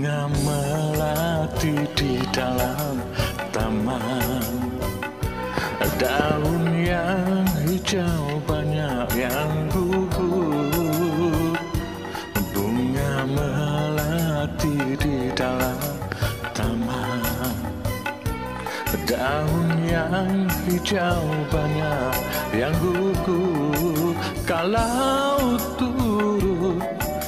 Bunga melati di dalam taman, daun yang hijau banyak yang gugur. Bunga melati di dalam taman, daun yang hijau banyak yang gugur. Kalau turut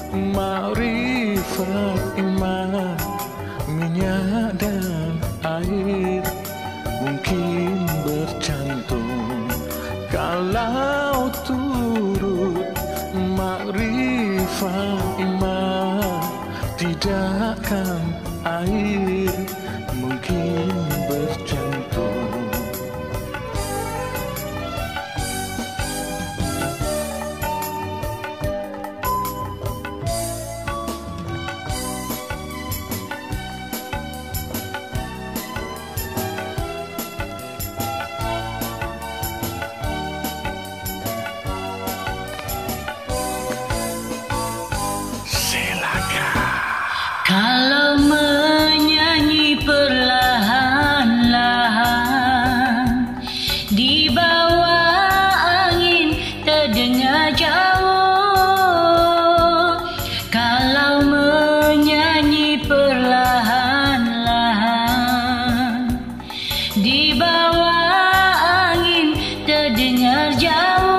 makrifat iman, minyak dan air mungkin bercantum. Kalau turut makrifat iman, tidakkan air mungkin bercantum. Kalau menyanyi perlahan-lahan di bawah angin terdengar jauh. Kalau menyanyi perlahan-lahan di bawah angin terdengar jauh.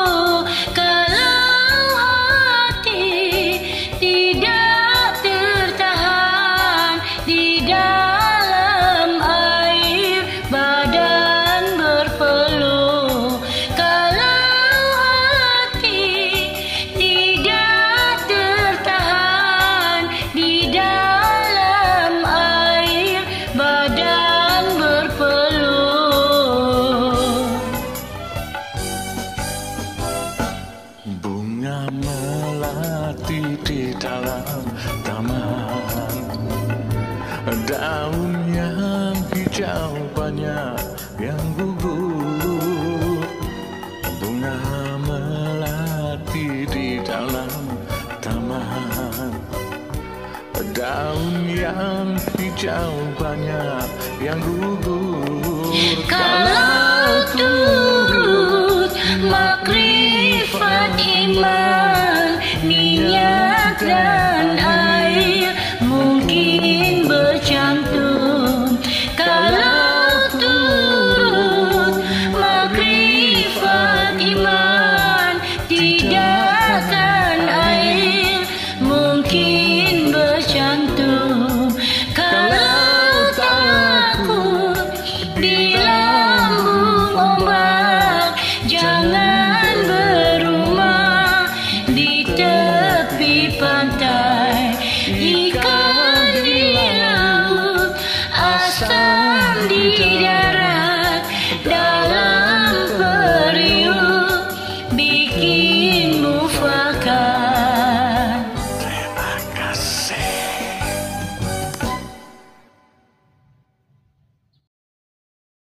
Bunga melati di dalam taman, daun yang hijau banyak yang gugur. Bunga melati di dalam taman, daun yang hijau banyak yang gugur. Kalau turut makrifat iman, minyak dan